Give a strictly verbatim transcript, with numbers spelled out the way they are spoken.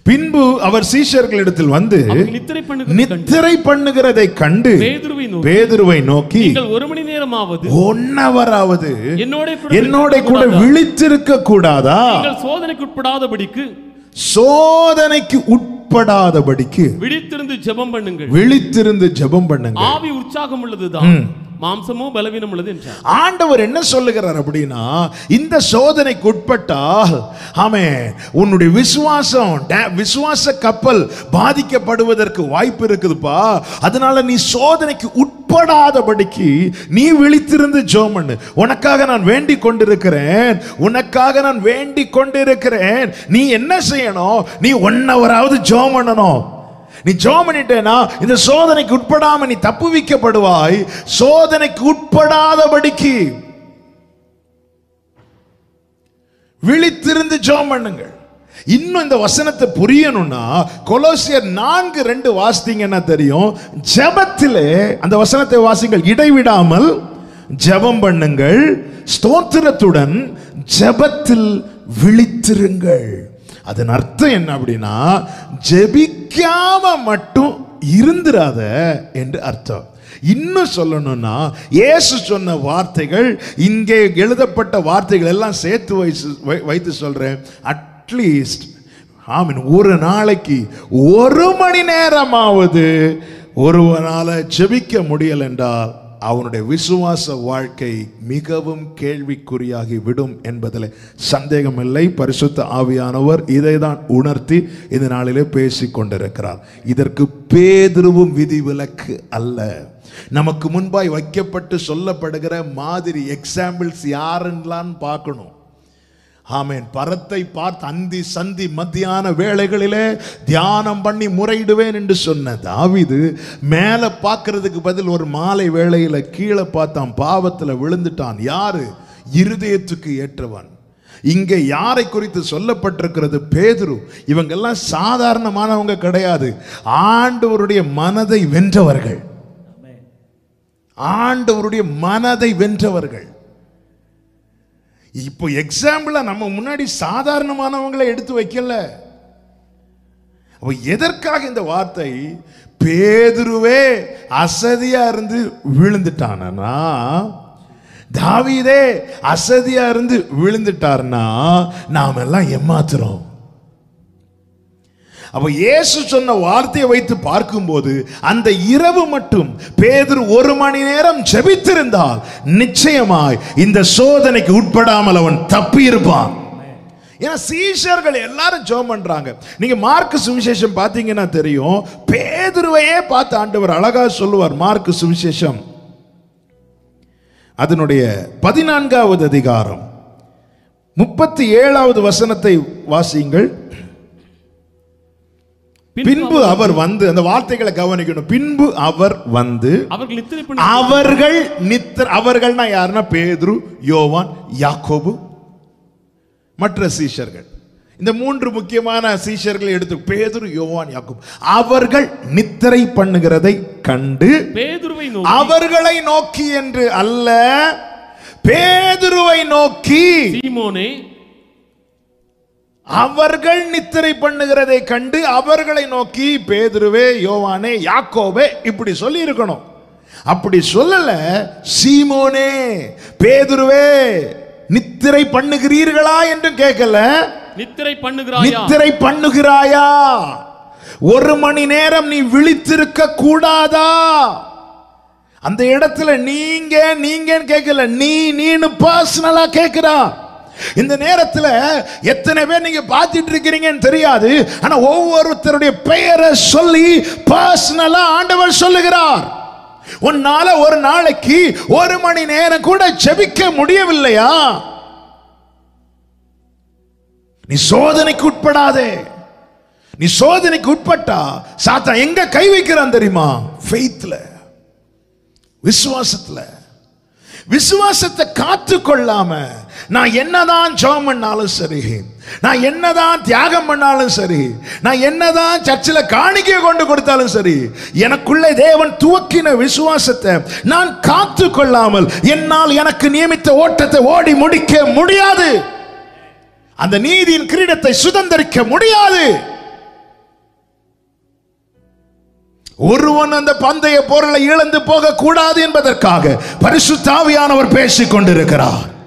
பின்பு அவர் சீஷர்களிடத்தில் வந்து நித்திரை பண்ணுகிறதை கண்டு பேதுருவை நோக்கி, நீங்கள் ஒரு மணி நேரமாவது ஒன் ஹவராவது என்னோட கூட விழித்திருக்க கூடாதா? நீங்கள் சோதனைக்கு உட்படாதபடிக்கு சோதனைக்கு உட்படாதபடிக்கு விழித்திருந்து ஜெபம் பண்ணுங்கள். விழித்திருந்து ஜெபம் பண்ணுங்க. ஆவி உற்சாகம் உள்ளதுதான், மாம்சமோ பலவீனம் உள்ளது என்றார். ஆண்டவர் என்ன சொல்லுகிறார் அப்படின்னா, இந்த சோதனைக்கு உட்பட்டால் ஆமென் உன்னுடைய விசுவாசம் விசுவாச கப்பல் பாதிக்கப்படுவதற்கு வாய்ப்பு இருக்குதுப்பா. அதனால நீ சோதனைக்கு உட்படாதபடிக்கு நீ விழித்திருந்து ஜெபம் பண்ணு. உனக்காக நான் வேண்டிக் கொண்டிருக்கிறேன், உனக்காக நான் வேண்டிக் கொண்டிருக்கிறேன். நீ என்ன செய்யணும்? நீ ஒன் ஹவராவது ஜெபம் பண்ணணும். நீ ஜெபம் பண்ணிட்டேனா இந்த சோதனைக்கு உட்படாம நீ தப்புவிக்கப்படுவாய். சோதனைக்கு உட்படாதபடிக்கு விழித்திருந்து ஜெபம் பண்ணுங்கள். இன்னும் இந்த வசனத்தை புரியணும்னா கொலோசியர் நான்கு ரெண்டு வாசித்தீங்கன்னா தெரியும். ஜெபத்திலே அந்த வசனத்தை வாசிங்கள். இடைவிடாமல் ஜெபம் பண்ணுங்கள், ஸ்தோத்திரத்துடன் ஜெபத்தில் விழித்திருங்கள். அதன் அர்த்தம் என்ன அப்படின்னா, ஜெபிக்காம மட்டும் இருந்திராத என்று அர்த்தம். இன்னும் சொல்லணும்னா இயேசு சொன்ன வார்த்தைகள், இங்கே எழுதப்பட்ட வார்த்தைகள் எல்லாம் சேர்த்து வைத்து சொல்றேன். அட்லீஸ்ட் ஆமீன் ஒரு நாளைக்கு ஒரு மணி நேரமாவது ஒருவனால ஜெபிக்க முடியல என்றால் அவனுடைய விசுவாச வாழ்க்கை மிகவும் கேள்விக்குறியாகி விடும் என்பதில் சந்தேகமில்லை. பரிசுத்த ஆவியானவர் இதை தான் உணர்த்தி இந்த நாளிலே பேசிக் கொண்டிருக்கிறார். இதற்கு பேதுருவும் விதிவிலக்கு அல்ல. நமக்கு முன்பாய் வைக்கப்பட்டு சொல்லப்படுகிற மாதிரி எக்ஸாம்பிள்ஸ் யாருன்னு பார்க்கணும். ஆமென். பரத்தை பார்த்து அந்தி சந்தி மத்தியான வேளைகளிலே தியானம் பண்ணி முறையிடுவேன் என்று சொன்ன தாவீது மேலே பார்க்கறதுக்கு பதில் ஒரு மாலை வேளையில கீழே பார்த்தான், பாவத்தில் விழுந்துட்டான். யாரு? இருதயத்துக்கு ஏற்றவன். இங்கே யாரை குறித்து சொல்லப்பட்டிருக்கிறது? பேதுரு. இவங்கெல்லாம் சாதாரணமானவங்க கிடையாது. ஆண்டவருடைய மனதை வென்றவர்கள். ஆண்டவருடைய மனதை வென்றவர்கள். இப்போ எக்ஸாம்பிளா நம்ம முன்னாடி சாதாரணமானவங்களை எடுத்து வைக்கல. அப்ப எதற்காக இந்த வார்த்தை? பேதுருவே அசதியா இருந்து விழுந்துட்டானா, தாவீதே அசதியா இருந்து விழுந்துட்டார்னா நாம எல்லாம் ஏமாத்துறோம். அப்ப இயேசு சொன்ன வார்த்தையை வைத்து பார்க்கும்போது அந்த இரவு மட்டும் பேதுரு ஒரு மணி நேரம் ஜெபித்திருந்தால் நிச்சயமாய் இந்த சோதனைக்கு உட்படாமல் அவன் தப்பி இருப்பான். ஏன்னா சீஷர்கள் எல்லாரும் ஜெபம் பண்றாங்க. நீங்க மார்க் சுவிசேஷம் பாத்தீங்கன்னா தெரியும். பேதுருவையே பார்த்து ஆண்டவர் அழகா சொல்லுவார். மார்க் சுவிசேஷம் அதனுடைய பதினான்காவது அதிகாரம் முப்பத்தி ஏழாவது வசனத்தை வாசியுங்கள். பின்பு அவர் வந்து, அந்த வார்த்தைகளை கவனிக்கணும். பின்பு அவர் வந்து அவர்கள் நித்திர அவர்கள்னா யாருன்னா பேதுரு, யோவான், யாக்கோபு, மற்ற சீஷர்கள். இந்த மூன்று முக்கியமான சீஷர்களை எடுத்து பேதுரு, யோவான், யாக்கோபு அவர்கள் நித்திரை பண்ணுகிறதை கண்டு பேதுருவை அவர்களை நோக்கி என்று அல்ல, பேதுருவை நோக்கி, சீமோனே அவர்கள் நித்திரை பண்ணுகிறதை கண்டு அவர்களை நோக்கி பேதுருவே, யோவானே, யாக்கோபே இப்படி சொல்லி இருக்கணும். அப்படி சொல்லல. சீமோனே, பேதுருவே நித்திரை பண்ணுகிறீர்களா என்று கேட்கல. நித்திரை பண்ணுகிறாயா, நித்திரை பண்ணுகிறாயா, ஒரு மணி நேரம் நீ விழித்திருக்க கூடாதா? அந்த இடத்துல நீங்க நீங்க கேட்கல, நீ நீனு பர்சனலா கேட்கிறா. இந்த நேரத்தில் எத்தனை பேர் நீங்க பார்த்துட்டு இருக்கிறீங்கன்னு தெரியாது. ஆனா ஒவ்வொருத்தருடைய பெயரை சொல்லி பர்சனலா ஆண்டவர் சொல்லுகிறார். உன்னால ஒரு நாளைக்கு ஒரு மணி நேரம் கூட ஜெபிக்க முடியவில்லையா? நீ சோதனைக்கு உட்படாதே. நீ சோதனைக்கு உட்பட்டா சாத்தான் எங்க கை வைக்கிறான் தெரியுமா? ஃபெய்த்ல, விசுவாசத்துல. விசுவாசத்தை காத்து கொள்ளாம நான் என்னதான் ஜெபம் பண்ணாலும் சரி, நான் என்னதான் தியாகம் பண்ணாலும் சரி, நான் என்னதான் சர்ச்சில் காணிக்கை கொண்டு கொடுத்தாலும் சரி, எனக்குள்ளே தேவன் துவக்கின விசுவாசத்தை நான் காத்து கொள்ளாமல் என்னால் எனக்கு நியமித்த ஓட்டத்தை ஓடி முடிக்க முடியாது. அந்த நீதியின் கிரீடத்தை சுதந்திரிக்க முடியாது. ஒருவன் அந்த பந்தய பொருளை இழந்து போக கூடாது என்பதற்காக பரிசுத்த ஆவியானவர் பேசிக் கொண்டிருக்கிறார்.